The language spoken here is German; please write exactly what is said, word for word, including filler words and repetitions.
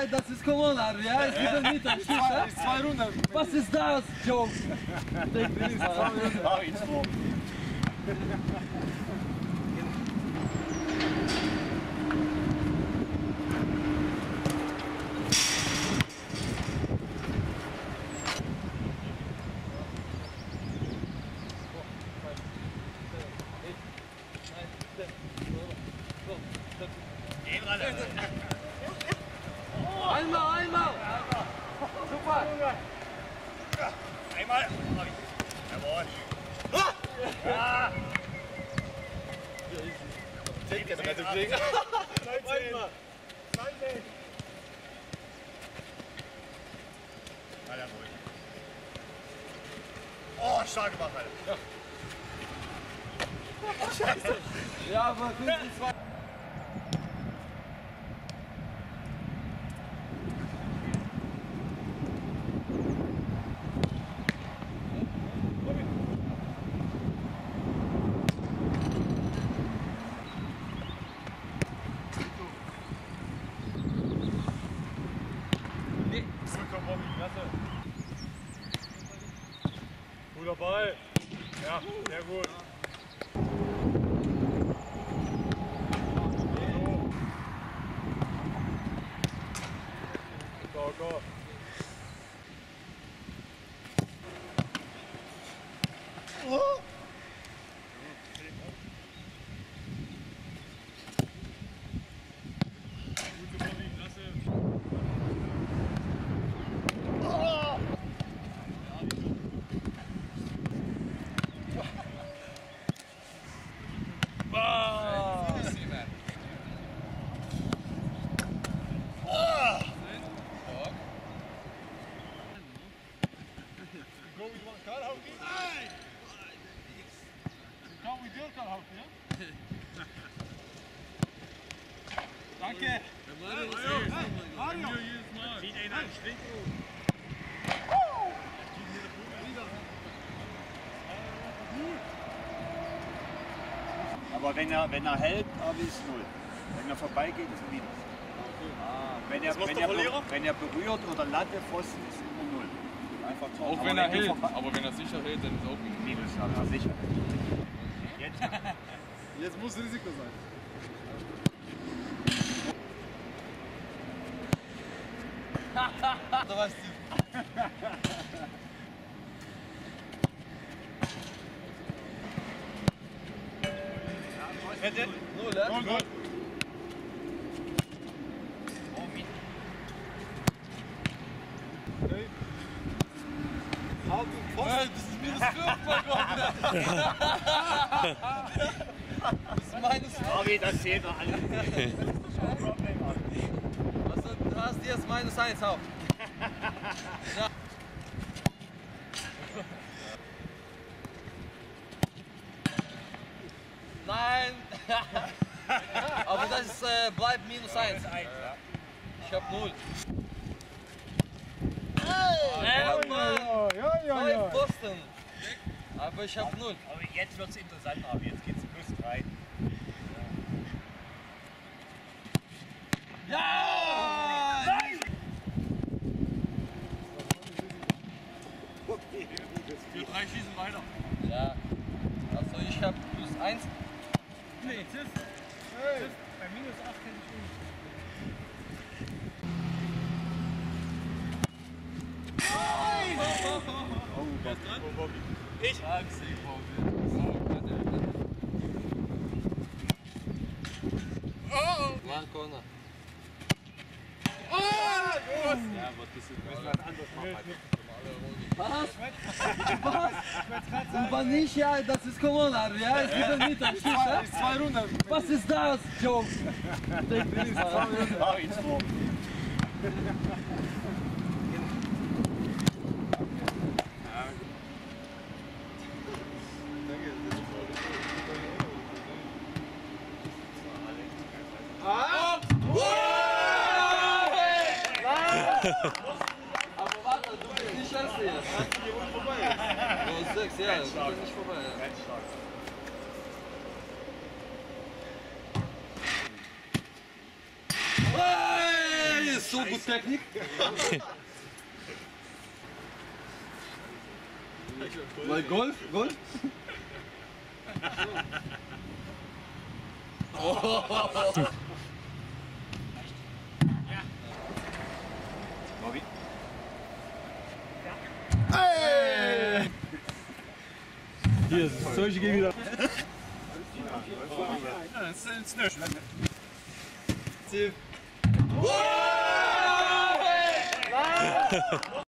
ja, das ist Corona, ja, es gibt nicht ein Stück, ja? Zwei Runden. Was ist das, Joe? Mach ihn so. Einmal, einmal! Super! Einmal! Jawohl! Ja! zehn jetzt nicht kriegen. neunzehn! zwanzig! Alter, ruhig. Oh, stark gemacht, Alter! Ja. Scheiße! Ja, aber fünf zwei. Guter Ball. Ja, sehr gut. Go, go. Oh. Gute Vorliegen, Lasse. Oh. Go with one car hockey? Aye! You come with your car hockey, ja? Danke! Mario! Zieht einer einen Strich Aber wenn er, wenn er hält, habe ich null. Wenn er vorbeigeht, ist Minus. Ah, wenn, er, wenn, er, wenn er berührt oder Latte, Pfosten, ist immer null. Einfach toll. Auch aber wenn er hält, vorbei... aber wenn er sicher hält, dann ist auch Minus. Minus, ja, sicher. Jetzt. Jetzt muss Risiko sein. Da weißt du. Null, ja? Gut, gut. Okay. Halt den Pfosten. Hey, das ist minus fünf, mein Gott! Das ist minus fünf. Bobby, das zählt doch alles. Also, du hast jetzt minus eins auch. Ja. Nein! Aber das ist, äh, bleibt minus eins. Ich hab null. Hey, Mann! Ja, ja, Zwei ja. Pfosten! Aber ich hab null. Aber jetzt wird es interessant, aber jetzt geht es plus drei. Ja! Nein! Wir drei schießen weiter. Ja. Also ich hab plus eins. Nee, Tiff. Hey. Bei minus acht hätte ich nicht. Oh, Wer ist dran? Ich sag's dir, oh! One corner. Oh, gut. ja, aber das ist müssen wir was anderes machen. Was? Was? Und wann nicht, ja, das ist Corona, ja, es gibt nicht ein Stück, ja? Zwei, zwei Runden. Was ist das, Joe? Mach ihn so. Ah! Aber warte, du bist nicht Erster jetzt. Hier unten vorbei. Du bist sechs, ja, du bist nicht vorbei. Ja. Ganz stark. Hey, so gut Technik. Mal Golf, Golf. Bobby? Hey! Hier, solche gehen wieder. Das ist nicht schlimm. Ziel.